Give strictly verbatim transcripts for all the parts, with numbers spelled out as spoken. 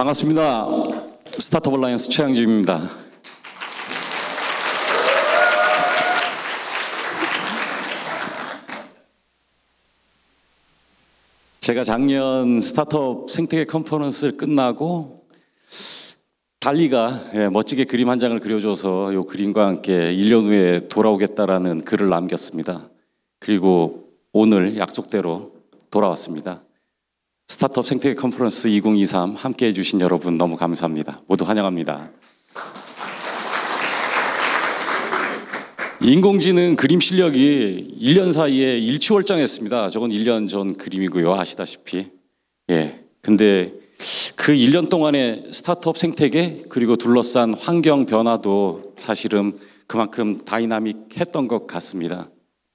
반갑습니다. 스타트업 얼라이언스 최양집입니다. 제가 작년 스타트업 생태계 컨퍼런스를 끝나고 달리가 예, 멋지게 그림 한 장을 그려줘서 이 그림과 함께 일 년 후에 돌아오겠다라는 글을 남겼습니다. 그리고 오늘 약속대로 돌아왔습니다. 스타트업 생태계 컨퍼런스 이천이십삼 함께 해주신 여러분 너무 감사합니다. 모두 환영합니다. 인공지능 그림 실력이 일 년 사이에 일취월장했습니다. 저건 일 년 전 그림이고요. 아시다시피. 예. 근데 그 일 년 동안의 스타트업 생태계 그리고 둘러싼 환경 변화도 사실은 그만큼 다이나믹했던 것 같습니다.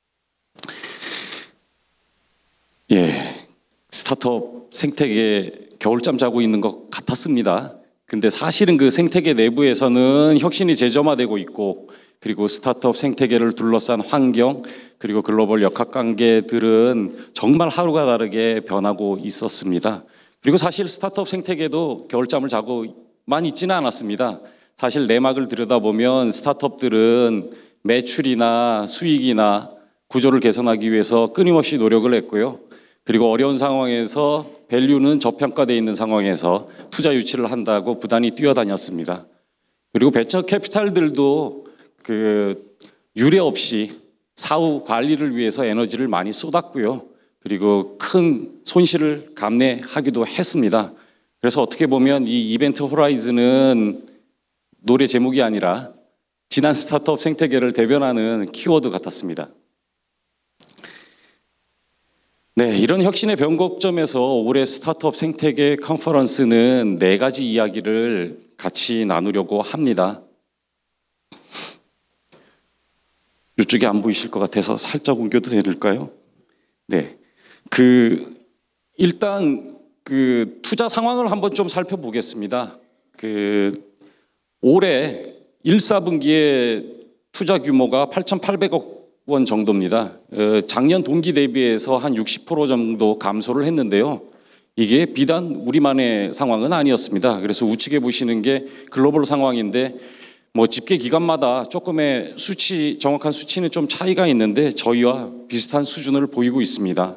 예. 스타트업 생태계 겨울잠 자고 있는 것 같았습니다. 근데 사실은 그 생태계 내부에서는 혁신이 재점화되고 있고 그리고 스타트업 생태계를 둘러싼 환경 그리고 글로벌 역학관계들은 정말 하루가 다르게 변하고 있었습니다. 그리고 사실 스타트업 생태계도 겨울잠을 자고만 있지는 않았습니다. 사실 내막을 들여다보면 스타트업들은 매출이나 수익이나 구조를 개선하기 위해서 끊임없이 노력을 했고요. 그리고 어려운 상황에서 밸류는 저평가되어 있는 상황에서 투자 유치를 한다고 부단히 뛰어다녔습니다. 그리고 벤처 캐피탈들도 그 유례 없이 사후 관리를 위해서 에너지를 많이 쏟았고요. 그리고 큰 손실을 감내하기도 했습니다. 그래서 어떻게 보면 이 이벤트 호라이즌은 노래 제목이 아니라 지난 스타트업 생태계를 대변하는 키워드 같았습니다. 네, 이런 혁신의 변곡점에서 올해 스타트업 생태계 컨퍼런스는 네 가지 이야기를 같이 나누려고 합니다. 이쪽이 안 보이실 것 같아서 살짝 옮겨도 될까요? 네, 그 일단 그 투자 상황을 한번 좀 살펴보겠습니다. 그 올해 일, 사분기에 투자 규모가 팔천팔백억 원 정도입니다. 어, 작년 동기 대비해서 한 육십 퍼센트 정도 감소를 했는데요. 이게 비단 우리만의 상황은 아니었습니다. 그래서 우측에 보시는 게 글로벌 상황인데 뭐 집계 기관마다 조금의 수치, 정확한 수치는 좀 차이가 있는데 저희와 비슷한 수준을 보이고 있습니다.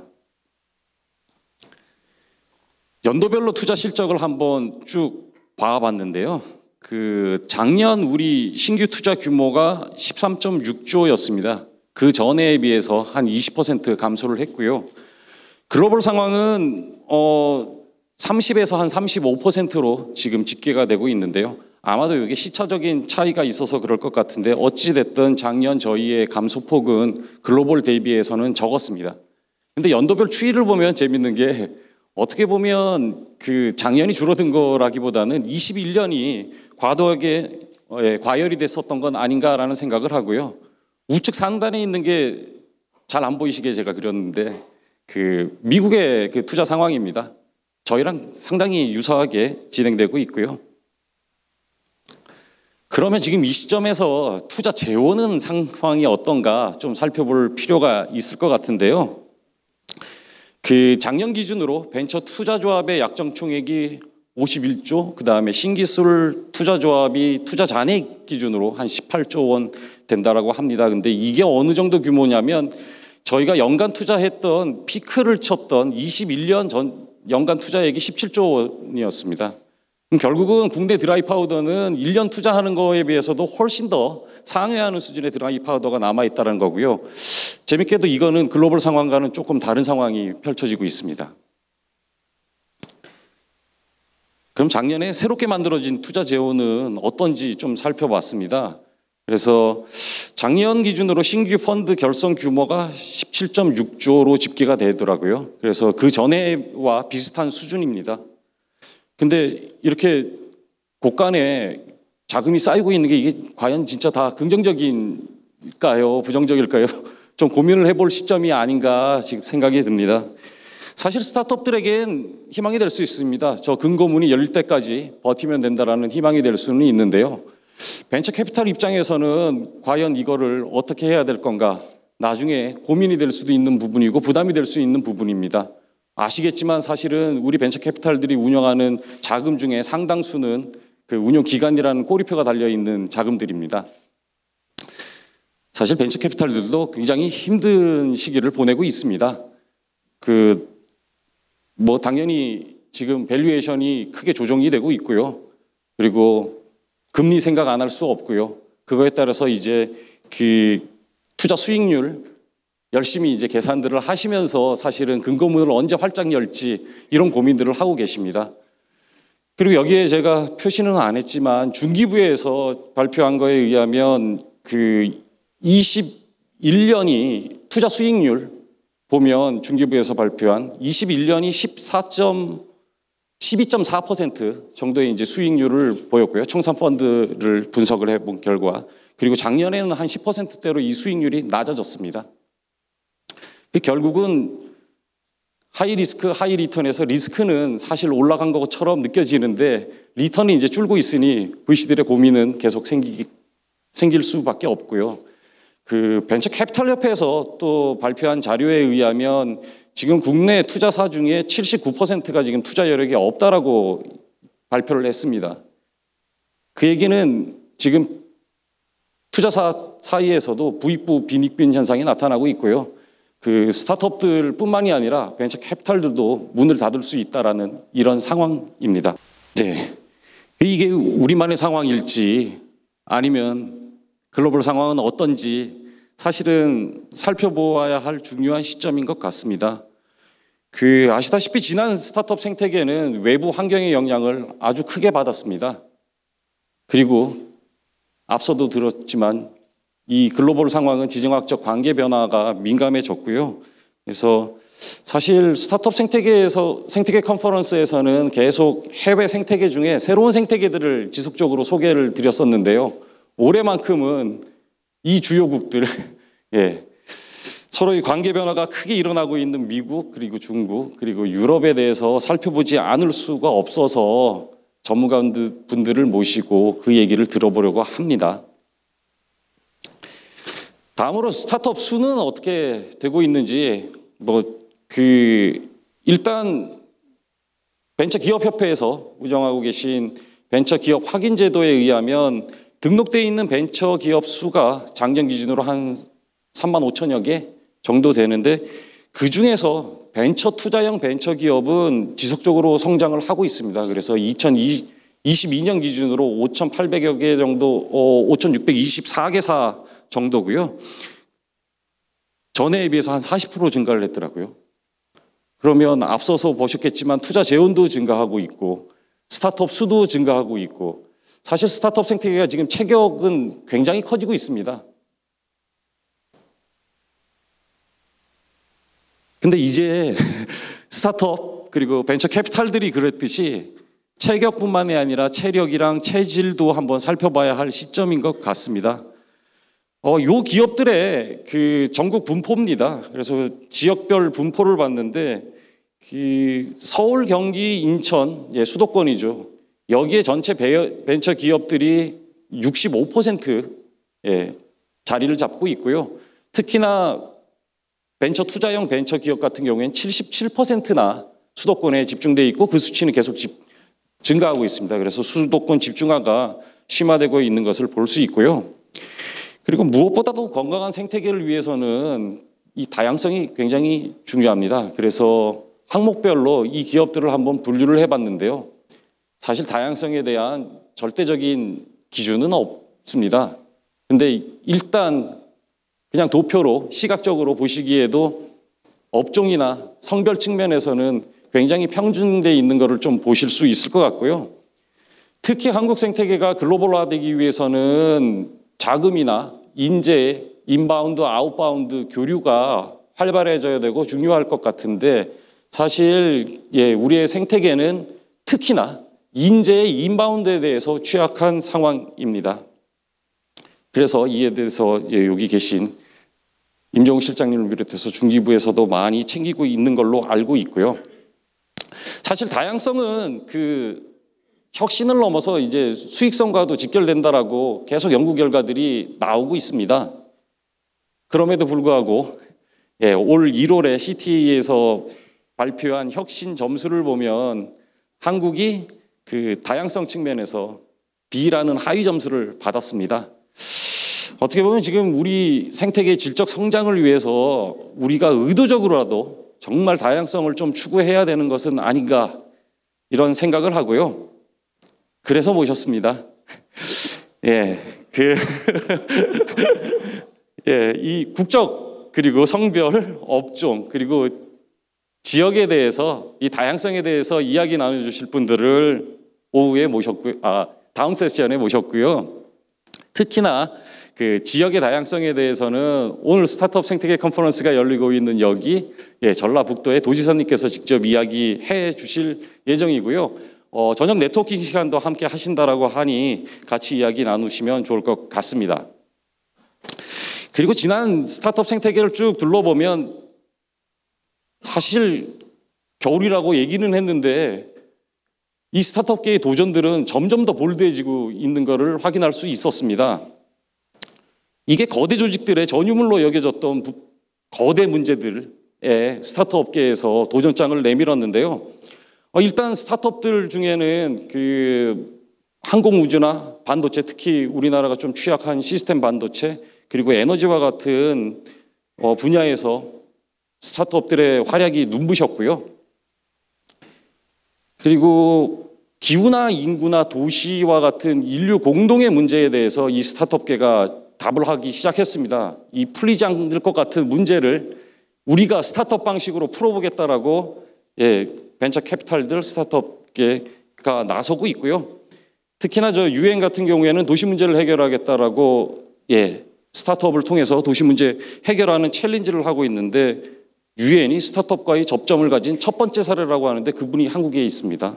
연도별로 투자 실적을 한번 쭉 봐봤는데요. 그 작년 우리 신규 투자 규모가 십삼 점 육 조였습니다. 그 전해에 비해서 한 이십 퍼센트 감소를 했고요. 글로벌 상황은 어 삼십에서 한 삼십오 퍼센트로 지금 집계가 되고 있는데요. 아마도 이게 시차적인 차이가 있어서 그럴 것 같은데 어찌됐든 작년 저희의 감소폭은 글로벌 대비해서는 적었습니다. 근데 연도별 추이를 보면 재밌는 게 어떻게 보면 그 작년이 줄어든 거라기보다는 이십일 년이 과도하게 과열이 됐었던 건 아닌가라는 생각을 하고요. 우측 상단에 있는 게 잘 안 보이시게 제가 그렸는데 그 미국의 그 투자 상황입니다. 저희랑 상당히 유사하게 진행되고 있고요. 그러면 지금 이 시점에서 투자 재원은 상황이 어떤가 좀 살펴볼 필요가 있을 것 같은데요. 그 작년 기준으로 벤처 투자조합의 약정 총액이 오십일 조, 그 다음에 신기술 투자조합이 투자 잔액 기준으로 한 십팔 조 원 된다라고 합니다. 근데 이게 어느 정도 규모냐면 저희가 연간 투자했던 피크를 쳤던 이십일 년 전 연간 투자액이 십칠 조 원이었습니다. 그럼 결국은 국내 드라이 파우더는 일 년 투자하는 거에 비해서도 훨씬 더 상회하는 수준의 드라이 파우더가 남아있다는 거고요. 재밌게도 이거는 글로벌 상황과는 조금 다른 상황이 펼쳐지고 있습니다. 그럼 작년에 새롭게 만들어진 투자 재원은 어떤지 좀 살펴봤습니다. 그래서 작년 기준으로 신규 펀드 결성 규모가 십칠 점 육 조로 집계가 되더라고요. 그래서 그 전에와 비슷한 수준입니다. 근데 이렇게 곳간에 자금이 쌓이고 있는 게 이게 과연 진짜 다 긍정적일까요? 부정적일까요? 좀 고민을 해볼 시점이 아닌가 지금 생각이 듭니다. 사실 스타트업들에겐 희망이 될 수 있습니다. 저 금고문이 열릴 때까지 버티면 된다라는 희망이 될 수는 있는데요. 벤처 캐피탈 입장에서는 과연 이거를 어떻게 해야 될 건가 나중에 고민이 될 수도 있는 부분이고 부담이 될 수 있는 부분입니다. 아시겠지만 사실은 우리 벤처 캐피탈들이 운영하는 자금 중에 상당수는 그 운용 기간이라는 꼬리표가 달려 있는 자금들입니다. 사실 벤처 캐피탈들도 굉장히 힘든 시기를 보내고 있습니다. 그 뭐 당연히 지금 밸류에이션이 크게 조정이 되고 있고요. 그리고 금리 생각 안 할 수 없고요. 그거에 따라서 이제 그 투자 수익률 열심히 이제 계산들을 하시면서 사실은 금고문을 언제 활짝 열지 이런 고민들을 하고 계십니다. 그리고 여기에 제가 표시는 안 했지만 중기부에서 발표한 거에 의하면 그 이십일 년이 투자 수익률 보면 중기부에서 발표한 이십일 년이 십사 점 십이 점 사 퍼센트 정도의 이제 수익률을 보였고요. 청산 펀드를 분석을 해본 결과, 그리고 작년에는 한 십 퍼센트대로 이 수익률이 낮아졌습니다. 결국은 하이 리스크, 하이 리턴에서 리스크는 사실 올라간 것처럼 느껴지는데 리턴이 이제 줄고 있으니 브이씨들의 고민은 계속 생기, 생길 수밖에 없고요. 그 벤처 캐피탈 협회에서 또 발표한 자료에 의하면 지금 국내 투자사 중에 칠십구 퍼센트가 지금 투자 여력이 없다라고 발표를 했습니다. 그 얘기는 지금 투자사 사이에서도 부익부 빈익빈 현상이 나타나고 있고요. 그 스타트업들 뿐만이 아니라 벤처 캐피탈들도 문을 닫을 수 있다라는 이런 상황입니다. 네, 이게 우리만의 상황일지 아니면 글로벌 상황은 어떤지 사실은 살펴보아야 할 중요한 시점인 것 같습니다. 그 아시다시피 지난 스타트업 생태계는 외부 환경의 영향을 아주 크게 받았습니다. 그리고 앞서도 들었지만 이 글로벌 상황은 지정학적 관계 변화가 민감해졌고요. 그래서 사실 스타트업 생태계에서 생태계 컨퍼런스에서는 계속 해외 생태계 중에 새로운 생태계들을 지속적으로 소개를 드렸었는데요. 올해만큼은 이 주요국들, 예, 서로의 관계 변화가 크게 일어나고 있는 미국, 그리고 중국, 그리고 유럽에 대해서 살펴보지 않을 수가 없어서 전문가분들을 모시고 그 얘기를 들어보려고 합니다. 다음으로 스타트업 수는 어떻게 되고 있는지, 뭐 그 일단 벤처기업협회에서 운영하고 계신 벤처기업 확인 제도에 의하면 등록되어 있는 벤처기업 수가 작년 기준으로 한 삼만 오천여 개 정도 되는데, 그 중에서 벤처 투자형 벤처기업은 지속적으로 성장을 하고 있습니다. 그래서 이천이십이 년 기준으로 오천팔백여 개 정도, 어, 오천육백이십사 개사 정도고요. 전해에 비해서 한 사십 퍼센트 증가를 했더라고요. 그러면 앞서서 보셨겠지만 투자 재원도 증가하고 있고 스타트업 수도 증가하고 있고, 사실 스타트업 생태계가 지금 체격은 굉장히 커지고 있습니다. 근데 이제 스타트업 그리고 벤처 캐피탈들이 그랬듯이 체격뿐만이 아니라 체력이랑 체질도 한번 살펴봐야 할 시점인 것 같습니다. 어, 요 기업들의 그 전국 분포입니다. 그래서 지역별 분포를 봤는데, 그 서울, 경기, 인천, 예, 수도권이죠. 여기에 전체 벤처 기업들이 육십오 퍼센트 예, 자리를 잡고 있고요. 특히나 벤처 투자형 벤처 기업 같은 경우에는 칠십칠 퍼센트나 수도권에 집중되어 있고 그 수치는 계속 집, 증가하고 있습니다. 그래서 수도권 집중화가 심화되고 있는 것을 볼 수 있고요. 그리고 무엇보다도 건강한 생태계를 위해서는 이 다양성이 굉장히 중요합니다. 그래서 항목별로 이 기업들을 한번 분류를 해봤는데요. 사실 다양성에 대한 절대적인 기준은 없습니다. 근데 일단 그냥 도표로 시각적으로 보시기에도 업종이나 성별 측면에서는 굉장히 평준되어 있는 것을 좀 보실 수 있을 것 같고요. 특히 한국 생태계가 글로벌화되기 위해서는 자금이나 인재, 인바운드, 아웃바운드 교류가 활발해져야 되고 중요할 것 같은데, 사실 예, 우리의 생태계는 특히나 인재의 인바운드에 대해서 취약한 상황입니다. 그래서 이에 대해서 예, 여기 계신 임종욱 실장님을 비롯해서 중기부에서도 많이 챙기고 있는 걸로 알고 있고요. 사실 다양성은 그 혁신을 넘어서 이제 수익성과도 직결된다라고 계속 연구 결과들이 나오고 있습니다. 그럼에도 불구하고 예, 올 일월에 씨티에이에서 발표한 혁신 점수를 보면 한국이 그 다양성 측면에서 B라는 하위 점수를 받았습니다. 어떻게 보면 지금 우리 생태계 질적 성장을 위해서 우리가 의도적으로라도 정말 다양성을 좀 추구해야 되는 것은 아닌가 이런 생각을 하고요. 그래서 모셨습니다. 예, 그 예, 이 국적 그리고 성별, 업종 그리고 지역에 대해서 이 다양성에 대해서 이야기 나눠주실 분들을 오후에 모셨고요. 아, 다음 세션에 모셨고요. 특히나 그 지역의 다양성에 대해서는 오늘 스타트업 생태계 컨퍼런스가 열리고 있는 여기 예, 전라북도의 도지사님께서 직접 이야기해 주실 예정이고요. 어, 저녁 네트워킹 시간도 함께 하신다라고 하니 같이 이야기 나누시면 좋을 것 같습니다. 그리고 지난 스타트업 생태계를 쭉 둘러보면 사실 겨울이라고 얘기는 했는데 이 스타트업계의 도전들은 점점 더 볼드해지고 있는 것을 확인할 수 있었습니다. 이게 거대 조직들의 전유물로 여겨졌던 거대 문제들에 스타트업계에서 도전장을 내밀었는데요. 일단 스타트업들 중에는 그 항공우주나 반도체, 특히 우리나라가 좀 취약한 시스템 반도체 그리고 에너지와 같은 분야에서 스타트업들의 활약이 눈부셨고요. 그리고 기후나 인구나 도시와 같은 인류 공동의 문제에 대해서 이 스타트업계가 답을 하기 시작했습니다. 이 풀리지 않을 것 같은 문제를 우리가 스타트업 방식으로 풀어보겠다라고 예, 벤처 캐피탈들 스타트업계가 나서고 있고요. 특히나 저 유엔 같은 경우에는 도시 문제를 해결하겠다라고 예, 스타트업을 통해서 도시 문제 해결하는 챌린지를 하고 있는데 유엔이 스타트업과의 접점을 가진 첫 번째 사례라고 하는데 그분이 한국에 있습니다.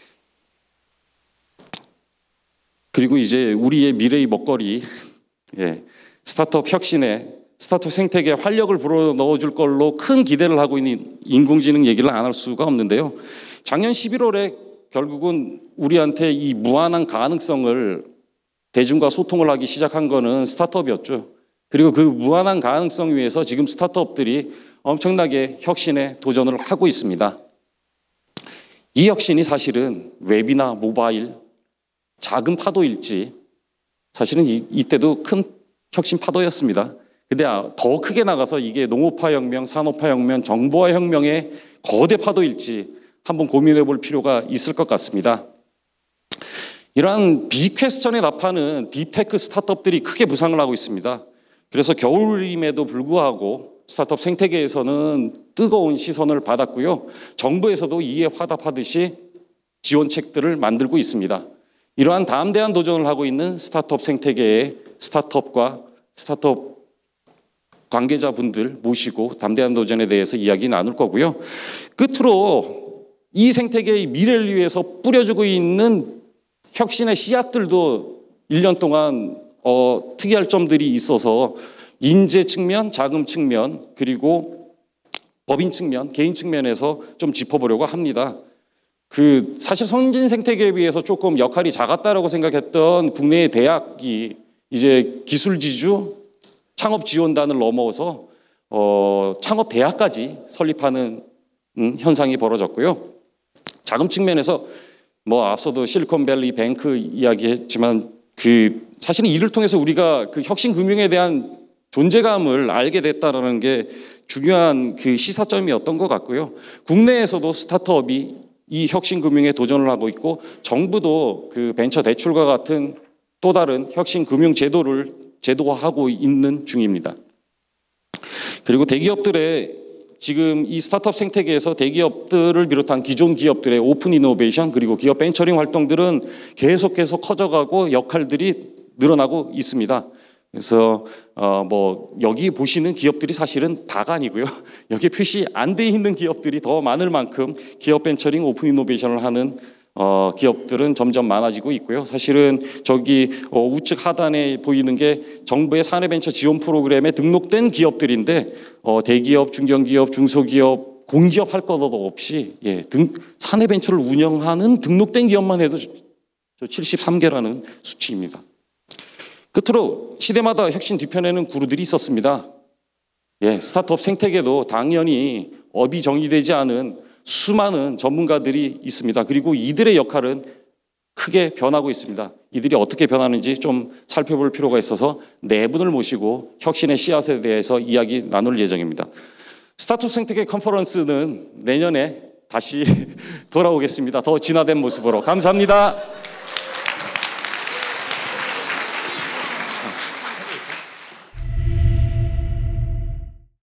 그리고 이제 우리의 미래의 먹거리 예, 스타트업 혁신에 스타트업 생태계에 활력을 불어넣어줄 걸로 큰 기대를 하고 있는 인공지능 얘기를 안 할 수가 없는데요. 작년 십일월에 결국은 우리한테 이 무한한 가능성을 대중과 소통을 하기 시작한 거는 스타트업이었죠. 그리고 그 무한한 가능성 위에서 지금 스타트업들이 엄청나게 혁신에 도전을 하고 있습니다. 이 혁신이 사실은 웹이나 모바일, 작은 파도일지 사실은 이, 이때도 큰 혁신 파도였습니다. 근데 더 크게 나가서 이게 농업화 혁명, 산업화 혁명, 정보화 혁명의 거대 파도일지 한번 고민해 볼 필요가 있을 것 같습니다. 이러한 비퀘스천에 답하는 딥테크 스타트업들이 크게 부상을 하고 있습니다. 그래서 겨울임에도 불구하고 스타트업 생태계에서는 뜨거운 시선을 받았고요. 정부에서도 이에 화답하듯이 지원책들을 만들고 있습니다. 이러한 담대한 도전을 하고 있는 스타트업 생태계의 스타트업과 스타트업 관계자분들 모시고 담대한 도전에 대해서 이야기 나눌 거고요. 끝으로 이 생태계의 미래를 위해서 뿌려주고 있는 혁신의 씨앗들도 일 년 동안 어, 특이할 점들이 있어서 인재 측면, 자금 측면, 그리고 법인 측면, 개인 측면에서 좀 짚어보려고 합니다. 그 사실 선진 생태계에 비해서 조금 역할이 작았다라고 생각했던 국내의 대학이 이제 기술 지주 창업 지원단을 넘어서 어, 창업 대학까지 설립하는 음, 현상이 벌어졌고요. 자금 측면에서 뭐 앞서도 실리콘밸리 뱅크 이야기했지만 그 사실은 이를 통해서 우리가 그 혁신 금융에 대한 존재감을 알게 됐다라는 게 중요한 그 시사점이었던 것 같고요. 국내에서도 스타트업이 이 혁신 금융에 도전을 하고 있고 정부도 그 벤처 대출과 같은 또 다른 혁신 금융 제도를 제도화하고 있는 중입니다. 그리고 대기업들의 지금 이 스타트업 생태계에서 대기업들을 비롯한 기존 기업들의 오픈 이노베이션 그리고 기업 벤처링 활동들은 계속해서 커져가고 역할들이 늘어나고 있습니다. 그래서 어 뭐 여기 보시는 기업들이 사실은 다가 아니고요. 여기 표시 안 돼 있는 기업들이 더 많을 만큼 기업 벤처링 오픈 이노베이션을 하는 어 기업들은 점점 많아지고 있고요. 사실은 저기 어 우측 하단에 보이는 게 정부의 사내벤처 지원 프로그램에 등록된 기업들인데 어 대기업, 중견기업, 중소기업, 공기업 할 것 없이 예, 등 사내벤처를 운영하는 등록된 기업만 해도 저 칠십삼 개라는 수치입니다. 끝으로 시대마다 혁신 뒤편에는 구루들이 있었습니다. 예, 스타트업 생태계도 당연히 업이 정의되지 않은 수많은 전문가들이 있습니다. 그리고 이들의 역할은 크게 변하고 있습니다. 이들이 어떻게 변하는지 좀 살펴볼 필요가 있어서 네 분을 모시고 혁신의 씨앗에 대해서 이야기 나눌 예정입니다. 스타트업 생태계 컨퍼런스는 내년에 다시 돌아오겠습니다. 더 진화된 모습으로. 감사합니다.